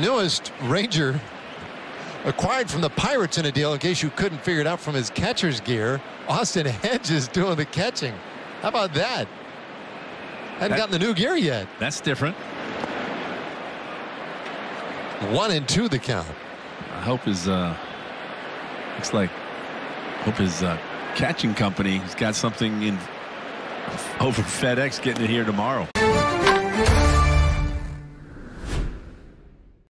newest Ranger acquired from the Pirates in a deal, in case you couldn't figure it out from his catcher's gear. Austin Hedges doing the catching. How about that? Hadn't gotten the new gear yet. That's different. 1-2 the count. I hope his catching company has got something in over FedEx getting it here tomorrow.